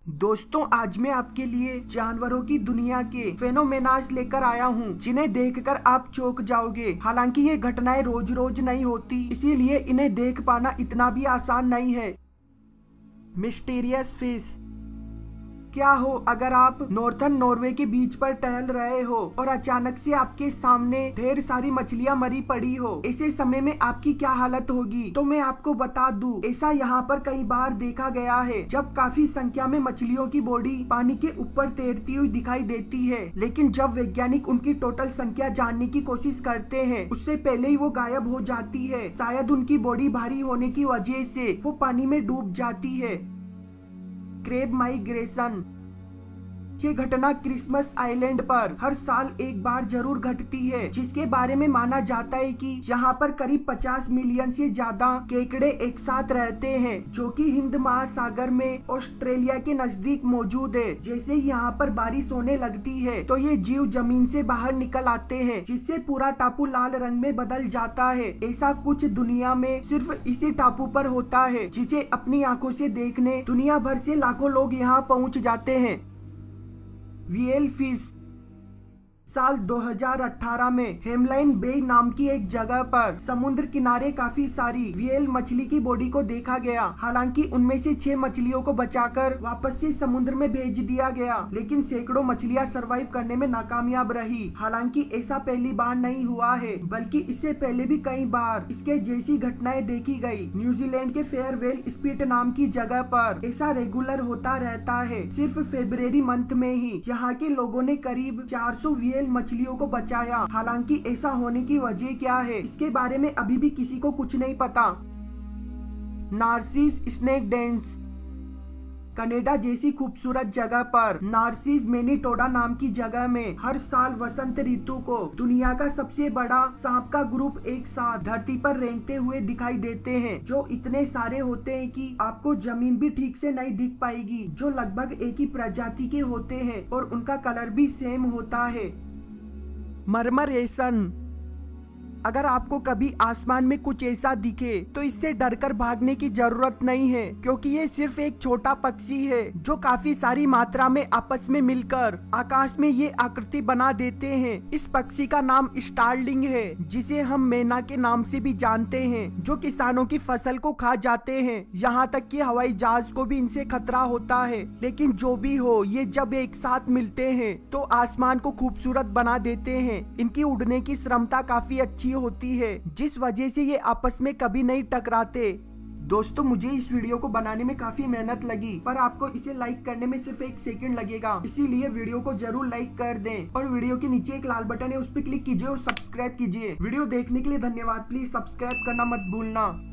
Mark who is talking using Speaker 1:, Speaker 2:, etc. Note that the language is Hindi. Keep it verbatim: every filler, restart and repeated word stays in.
Speaker 1: दोस्तों, आज मैं आपके लिए जानवरों की दुनिया के फेनोमेनास लेकर आया हूँ जिन्हें देखकर आप चौंक जाओगे। हालांकि ये घटनाएं रोज रोज नहीं होती, इसीलिए इन्हें देख पाना इतना भी आसान नहीं है। Mysterious fish. क्या हो अगर आप नॉर्थन नॉर्वे के बीच पर टहल रहे हो और अचानक से आपके सामने ढेर सारी मछलियां मरी पड़ी हो। ऐसे समय में आपकी क्या हालत होगी, तो मैं आपको बता दूं, ऐसा यहाँ पर कई बार देखा गया है जब काफी संख्या में मछलियों की बॉडी पानी के ऊपर तैरती हुई दिखाई देती है। लेकिन जब वैज्ञानिक उनकी टोटल संख्या जानने की कोशिश करते हैं, उससे पहले ही वो गायब हो जाती है। शायद उनकी बॉडी भारी होने की वजह से वो पानी में डूब जाती है। Crab migration. ये घटना क्रिसमस आइलैंड पर हर साल एक बार जरूर घटती है, जिसके बारे में माना जाता है कि यहाँ पर करीब पचास मिलियन से ज्यादा केकड़े एक साथ रहते हैं, जो कि हिंद महासागर में ऑस्ट्रेलिया के नजदीक मौजूद है। जैसे यहाँ पर बारिश होने लगती है तो ये जीव जमीन से बाहर निकल आते हैं, जिससे पूरा टापू लाल रंग में बदल जाता है। ऐसा कुछ दुनिया में सिर्फ इसी टापू पर होता है, जिसे अपनी आंखों से देखने दुनिया भर से लाखों लोग यहाँ पहुँच जाते हैं। Whale fish. साल दो हज़ार अठारह में हेमलाइन बे नाम की एक जगह पर समुद्र किनारे काफी सारी व्हेल मछली की बॉडी को देखा गया। हालांकि उनमें से छह मछलियों को बचाकर वापस से समुद्र में भेज दिया गया, लेकिन सैकड़ों मछलियां सरवाइव करने में नाकामयाब रही। हालांकि ऐसा पहली बार नहीं हुआ है, बल्कि इससे पहले भी कई बार इसके जैसी घटनाएं देखी गई। न्यूजीलैंड के फेयरवेल स्पीट नाम की जगह पर ऐसा रेगुलर होता रहता है। सिर्फ फरवरी मंथ में ही यहाँ के लोगों ने करीब चार सौ व्हेल मछलियों को बचाया। हालांकि ऐसा होने की वजह क्या है, इसके बारे में अभी भी किसी को कुछ नहीं पता। Nazis snake dense. कनाडा जैसी खूबसूरत जगह पर नार्सिस मैनीटोबा नाम की जगह में हर साल वसंत ऋतु को दुनिया का सबसे बड़ा सांप का ग्रुप एक साथ धरती पर रेंगते हुए दिखाई देते हैं, जो इतने सारे होते हैं कि आपको जमीन भी ठीक से नहीं दिख पाएगी। जो लगभग एक ही प्रजाति के होते हैं और उनका कलर भी सेम होता है। मरमरेशन। अगर आपको कभी आसमान में कुछ ऐसा दिखे तो इससे डरकर भागने की जरूरत नहीं है, क्योंकि ये सिर्फ एक छोटा पक्षी है जो काफी सारी मात्रा में आपस में मिलकर आकाश में ये आकृति बना देते हैं। इस पक्षी का नाम स्टारलिंग है, जिसे हम मैना के नाम से भी जानते हैं, जो किसानों की फसल को खा जाते हैं। यहाँ तक कि हवाई जहाज को भी इनसे खतरा होता है। लेकिन जो भी हो, ये जब एक साथ मिलते हैं तो आसमान को खूबसूरत बना देते हैं। इनकी उड़ने की क्षमता काफी अच्छी होती है, जिस वजह से ये आपस में कभी नहीं टकराते। दोस्तों, मुझे इस वीडियो को बनाने में काफी मेहनत लगी, पर आपको इसे लाइक करने में सिर्फ एक सेकंड लगेगा। इसीलिए वीडियो को जरूर लाइक कर दें और वीडियो के नीचे एक लाल बटन है, उस पर क्लिक कीजिए और सब्सक्राइब कीजिए। वीडियो देखने के लिए धन्यवाद। प्लीज सब्सक्राइब करना मत भूलना।